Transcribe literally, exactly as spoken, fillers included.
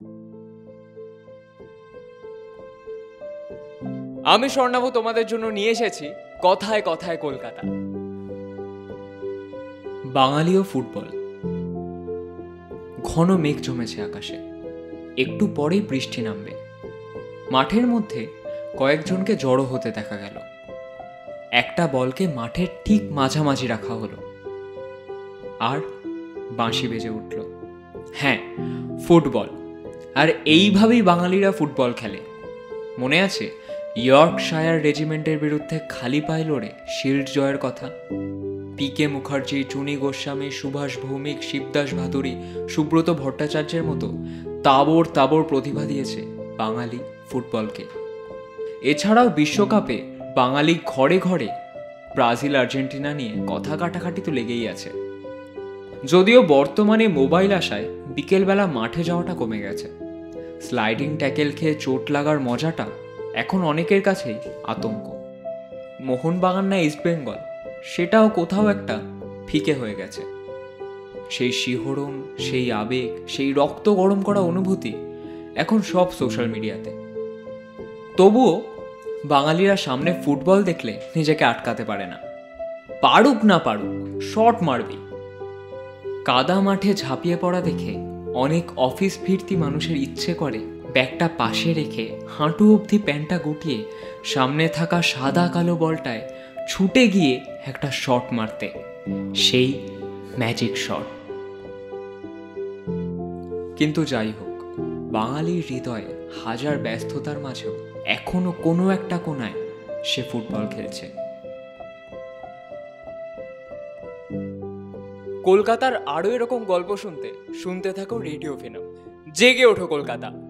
আমি স্বর্ণাভ তোমাদের জন্য নিয়ে এসেছি কথায় কথায় কলকাতা। বাঙালি ও ফুটবল। ঘন মেঘ জমেছে আকাশে, একটু পরেই বৃষ্টি নামবে। মাঠের মধ্যে কয়েকজনকে জড়ো হতে দেখা গেল। একটা বলকে মাঠের ঠিক মাঝামাঝি রাখা হলো, আর বাঁশি বেজে উঠল। হ্যাঁ, ফুটবল। আর এইভাবেই বাঙালিরা ফুটবল খেলে। মনে আছে ইয়র্কশায়ার রেজিমেন্টের বিরুদ্ধে খালি পায়ে লড়ে শিল্ড জয়ের কথা? পি কে মুখার্জি, চুনি গোস্বামী, সুভাষ ভৌমিক, শিবদাস ভাদুরী, সুব্রত ভট্টাচার্যের মতো তাবর তাবর প্রতিভা দিয়েছে বাঙালি ফুটবলকে। এছাড়াও বিশ্বকাপে বাঙালি ঘরে ঘরে ব্রাজিল আর্জেন্টিনা নিয়ে কথা কাটাকাটি তো লেগেই আছে। যদিও বর্তমানে মোবাইল আসায় বিকেলবেলা মাঠে যাওয়াটা কমে গেছে। স্লাইডিং ট্যাকেল খেয়ে চোট লাগার মজাটা এখন অনেকের কাছেই আতঙ্ক। মোহনবাগান না ইস্টবেঙ্গল, সেটাও কোথাও একটা ফিকে হয়ে গেছে। সেই শিহরণ, সেই আবেগ, সেই রক্ত গরম করা অনুভূতি এখন সব সোশ্যাল মিডিয়াতে। তবুও বাঙালিরা সামনে ফুটবল দেখলে নিজেকে আটকাতে পারে না। পারুক না পারুক, শট মারবি। কাদা মাঠে ঝাঁপিয়ে পড়া দেখে অনেক অফিস ফিরতি মানুষের ইচ্ছে করে ব্যাগটা পাশে রেখে হাঁটু অবধি প্যান্টটা গুটিয়ে সামনে থাকা সাদা কালো বলটায় ছুটে গিয়ে একটা শট মারতে, সেই ম্যাজিক শট। কিন্তু যাই হোক, বাঙালির হৃদয়ে হাজার ব্যস্ততার মাঝেও এখনো কোনো একটা কোনায় সে ফুটবল খেলছে। কলকাতার আরও এরকম গল্প শুনতে শুনতে থাকো রেডিও ফিনাম। জেগে ওঠো কলকাতা।